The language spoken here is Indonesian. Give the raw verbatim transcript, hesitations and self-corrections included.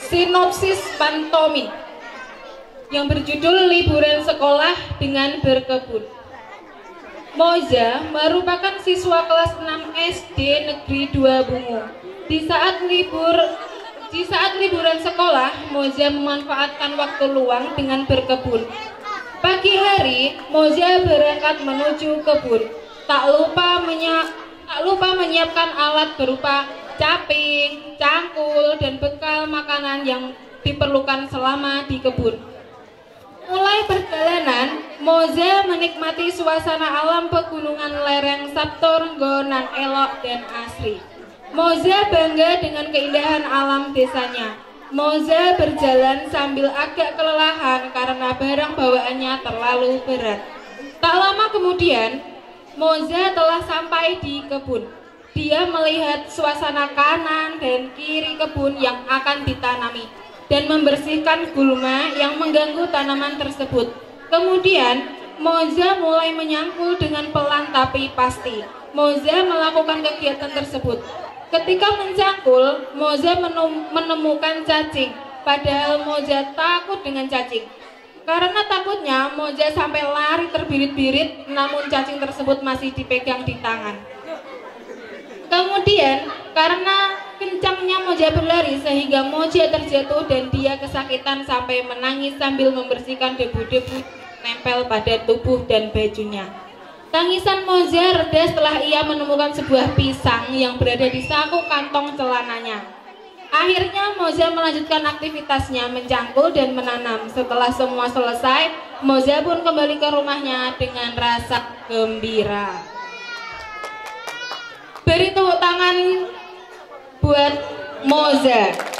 sinopsis pantomim yang berjudul Liburan Sekolah dengan Berkebun. Moza merupakan siswa kelas enam S D Negeri dua Bungu. Di saat libur di saat liburan sekolah, Moza memanfaatkan waktu luang dengan berkebun. Pagi hari, Moza berangkat menuju kebun. Tak lupa menyiap, tak lupa menyiapkan alat berupa caping, cangkul, dan bekal makanan yang diperlukan selama di kebun. Mulai perjalanan, Moza menikmati suasana alam pegunungan lereng Saptorenggo nan elok dan asri. Moza bangga dengan keindahan alam desanya. Moza berjalan sambil agak kelelahan karena barang bawaannya terlalu berat. Tak lama kemudian, Moza telah sampai di kebun. Dia melihat suasana kanan dan kiri kebun yang akan ditanami dan membersihkan gulma yang mengganggu tanaman tersebut. Kemudian, Moza mulai menyangkul dengan pelan tapi pasti. Moza melakukan kegiatan tersebut. Ketika mencangkul, Moza menemukan cacing. Padahal Moza takut dengan cacing. Karena takutnya, Moza sampai lari terbirit-birit, namun cacing tersebut masih dipegang di tangan. Kemudian, karena kencangnya Moza berlari sehingga Moza terjatuh dan dia kesakitan sampai menangis sambil membersihkan debu-debu nempel pada tubuh dan bajunya. Tangisan Moza reda setelah ia menemukan sebuah pisang yang berada di saku kantong celananya. Akhirnya Moza melanjutkan aktivitasnya mencangkul dan menanam. Setelah semua selesai, Moza pun kembali ke rumahnya dengan rasa gembira. Beri tepuk tangan buat Moza.